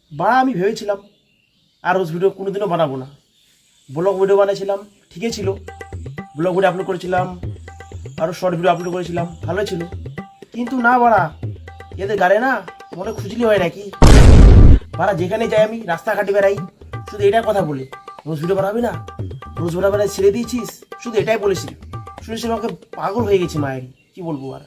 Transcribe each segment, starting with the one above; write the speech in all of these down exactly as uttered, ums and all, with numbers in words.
বা আমি ভেবেছিলাম আর রোজ ভিডিও কোনোদিনও বানাবো না। ব্লগ ভিডিও বানিয়েছিলাম, ঠিকই ছিল। ব্লগ ভিডিও আপলোড করেছিলাম, আরও শর্ট ভিডিও আপলোড করেছিলাম, ভালোই ছিল। কিন্তু না বাড়া, এদের গাড়ে না মনে খুঁজলি হয় নাকি। বাড়া যেখানে যাই আমি রাস্তাঘাটে বেড়াই, শুধু এটাই কথা বলে, রোজ ভিডিও বানাবি না, রোজ ভিডিও বানাই ছেড়ে দিয়েছিস, শুধু এটাই বলেছিল। শুনেছি আমাকে পাগল হয়ে গেছি মায়ের, কি বলবো আর।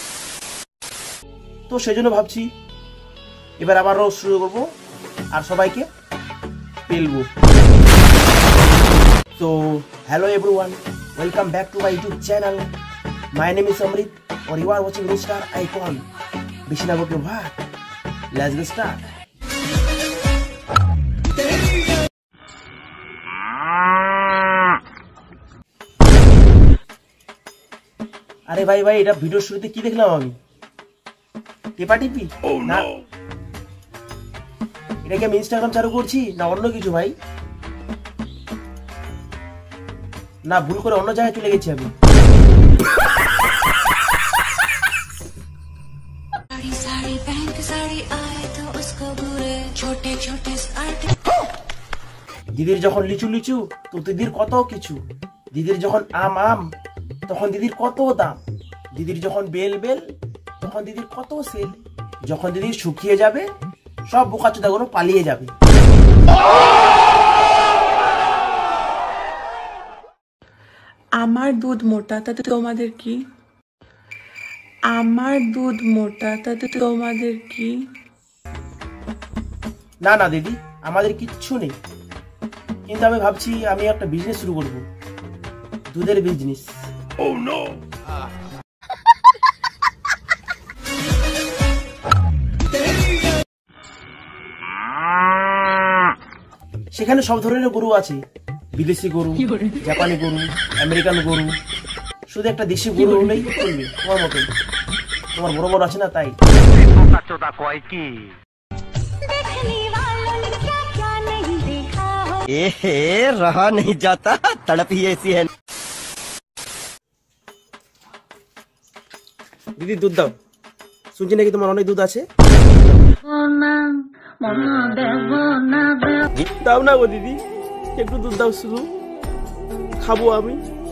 তো সেই জন্য ভাবছি এবার আবার রোজ শুরু করবো আর সবাইকে পেলবো। So hello everyone, welcome back to my YouTube channel. My name is Amrit or you are watching Star Icon. Bishna go to bhat. Let's get start. আরে ভাই ভাই এটা ভিডিওর শুরুতে কি দেখলাম আমি? টেপা টিপি? না, এটা কি আমি ইনস্টাগ্রাম চালু করছি না অন্য কিছু ভাই? না ভুল করে অন্য জায়গায় চলে গেছি আমি। দিদির যখন লিচু লিচু তো দিদির কত কিছু, দিদির যখন আম আম তখন দিদির কত দাম, দিদির যখন বেল বেল তখন দিদির কত সেল, যখন দিদির শুকিয়ে যাবে সব বোকাচোদাগুলো পালিয়ে যাবে। আমার দুধ মোটা তাতে তোমাদের কি? আমার দুধ মোটা তাতে তোমাদের কি? না না দিদি, আমাদের কিচ্ছু নেই, কিন্তু আমি ভাবছি আমি একটা বিজনেস শুরু করব, দুধের বিজনেস। Oh no! সেখানে সব ধরনের গরু আছে, বিদেশি গরু, জাপানি গরু, আমেরিকান গরু। শুধু একটা দেশি গরু হলেই চলবে তোমার মতন, তোমার বড় বড় আছে না তাই। रहा नहीं जाता, तड़प ही ऐसी है। দিদি দুধ দাও, শুনছি নাকি তোমার অনেক দুধ আছে। দাও না গো দিদি, একটু দুধ দাও, শুধু খাবো আমি।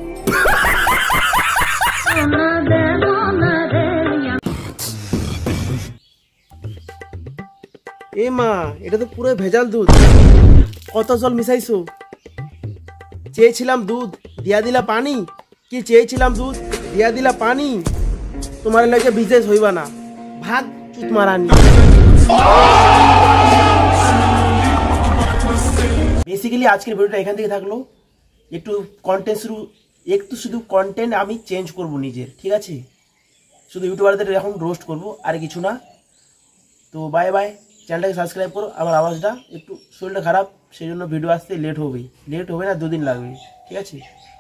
এ মা, এটা তো পুরো ভেজাল দুধ, কত জল মিশাইছো? চেয়েছিলাম দুধ, দিয়া দিলা পানি। কি চেয়েছিলাম দুধ, দিয়া দিলা পানি। তোমার লাগে বিজনেস হইবা না, ভাগ চুত মারানি। বেসিক্যালি আজকের ভিডিওটা এখান থেকে থাকলো। একটু কন্টেন্ট শুরু, একটু শুধু কন্টেন্ট আমি চেঞ্জ করব নিজের, ঠিক আছে? শুধু ইউটিউবারদের এখন রোস্ট করব, আর কিছু না। তো বাই বাই, চ্যানেলটাকে সাবস্ক্রাইব করো। আমার আওয়াজটা একটু শরীরটা খারাপ, সেই জন্য ভিডিও আসতে লেট হবে, লেট হবে না, দুদিন লাগবে, ঠিক আছে?